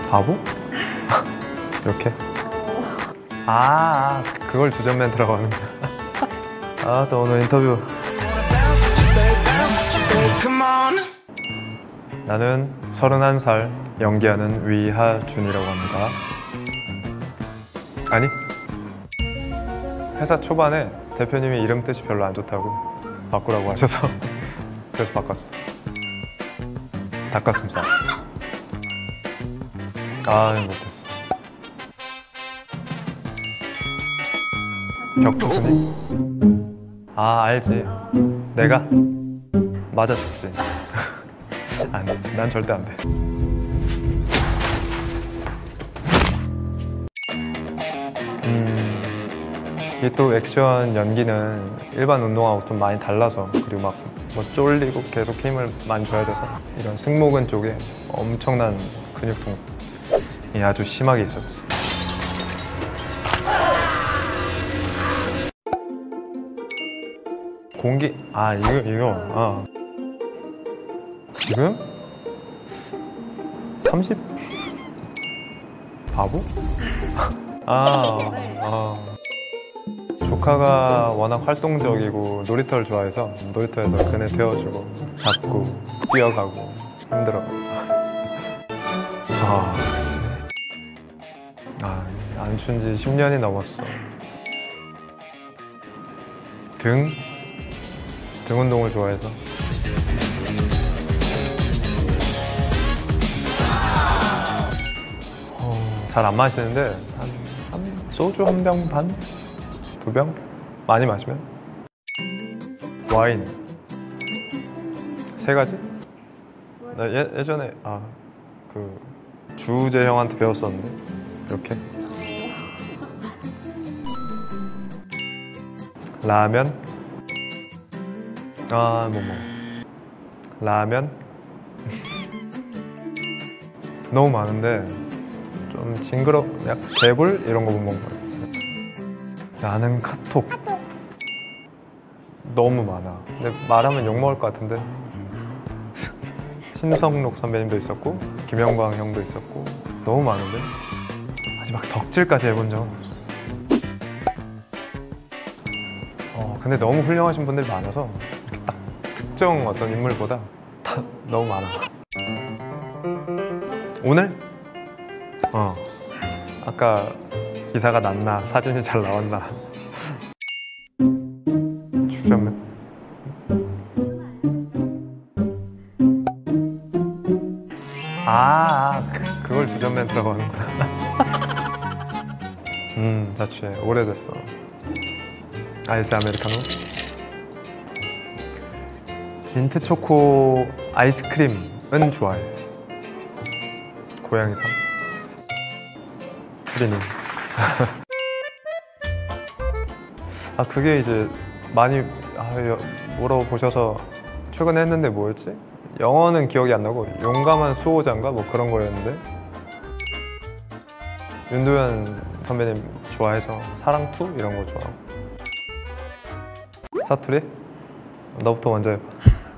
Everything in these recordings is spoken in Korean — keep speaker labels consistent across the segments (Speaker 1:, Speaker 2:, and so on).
Speaker 1: 바보? 이렇게? 그걸 주전 멘트라고 하는 거야. 또 오늘 인터뷰. 나는 31살 연기하는 위하준이라고 합니다. 아니, 회사 초반에 대표님이 이름 뜻이 별로 안 좋다고 바꾸라고 하셔서 그래서 바꿨어. 닭가슴살. 못했어. 격투순이? 알지. 내가? 맞아줬지. 안 되지. 난 절대 안 돼. 이게 또 액션 연기는 일반 운동하고 좀 많이 달라서, 그리고 막 뭐 쫄리고 계속 힘을 많이 줘야 돼서 이런 승모근 쪽에 엄청난 근육통이 아주 심하게 있었지. 공기, 이거 지금? 30? 바보? 조카가 워낙 활동적이고 놀이터를 좋아해서 놀이터에서 그네 태워주고 잡고 뛰어가고 힘들어. 안 춘 지 10년이 넘었어. 등 운동을 좋아해서. 잘 안 마시는데 소주 한 병 반? 2병? 많이 마시면? 와인 3가지? 나 예전에 그 주우재 형한테 배웠었는데 이렇게 라면? 라면? 너무 많은데 좀 약간 개불? 이런 거 못 먹는 거야. 나는 카톡 너무 많아. 근데 말하면 욕먹을 것 같은데 심성록 선배님도 있었고 김영광 형도 있었고 너무 많은데 아직 막 덕질까지 해본 적은 없어. 근데 너무 훌륭하신 분들이 많아서 이렇게 딱 특정 어떤 인물보다 다 너무 많아. 오늘? 아까 기사가 났나? 사진이 잘 나왔나? 주전면? 그걸 주전 멘트라고 하는구나. 나 취해. 오래됐어. 아이스 아메리카노? 민트 초코 아이스크림은 좋아해. 고양이상? 추리닝. 그게 이제 많이 물어보셔서 최근에 했는데 뭐였지? 영어는 기억이 안 나고 용감한 수호자인가? 뭐 그런 거였는데 윤도현 선배님 좋아해서 사랑2 이런 거 좋아하고. 사투리? 너부터 먼저 해봐.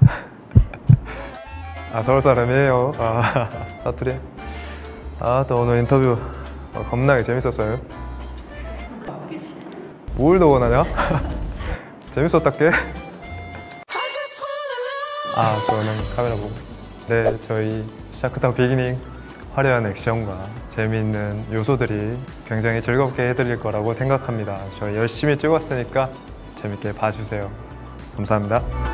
Speaker 1: 서울 사람이에요. 사투리? 또 오늘 인터뷰 겁나게 재밌었어요. 뭘 더 원하냐? 재밌었다께? 저는 카메라 보고. 네, 저희 샤크타운 비기닝 화려한 액션과 재미있는 요소들이 굉장히 즐겁게 해드릴 거라고 생각합니다. 저희 열심히 찍었으니까 재밌게 봐주세요. 감사합니다.